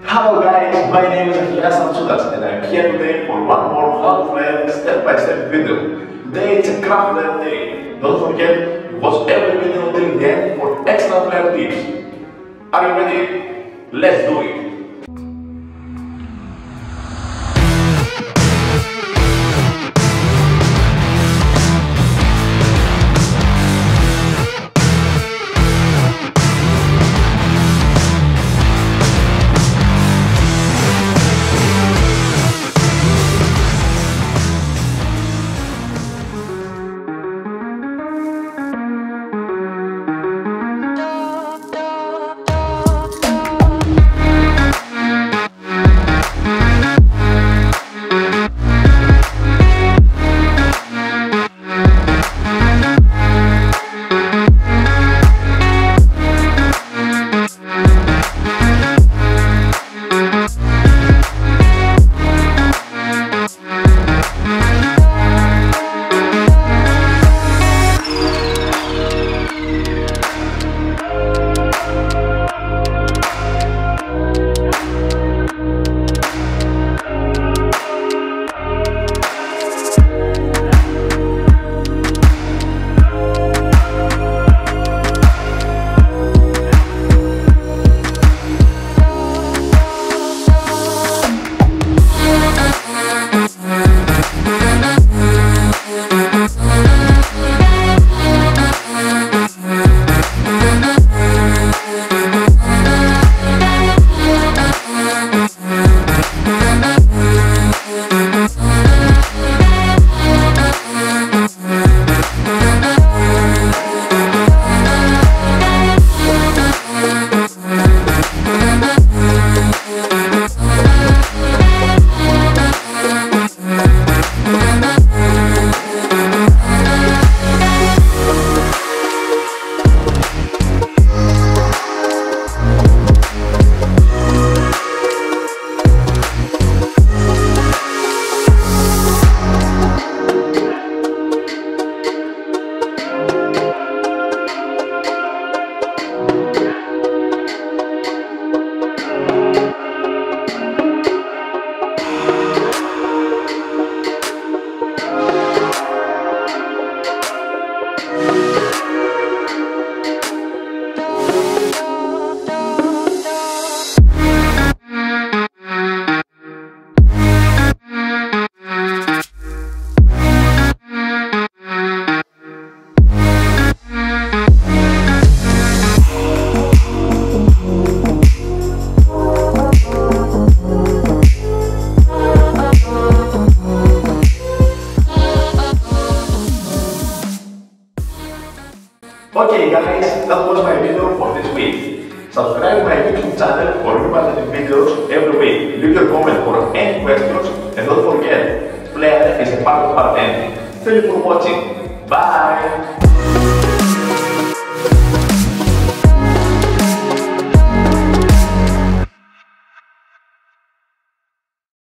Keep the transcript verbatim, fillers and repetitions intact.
Hello guys, my name is Elias Amsudas and I'm here today for one more Half-Life step-by-step video. Today it's a craft layer day. Don't forget to watch every video till the end for extra player tips. Are you ready? Let's do it! Okay guys, that was my video for this week. Subscribe my YouTube channel for new marketing videos every week. Leave your comment for any questions and don't forget, player is a part of our ending. Thank you for watching. Bye!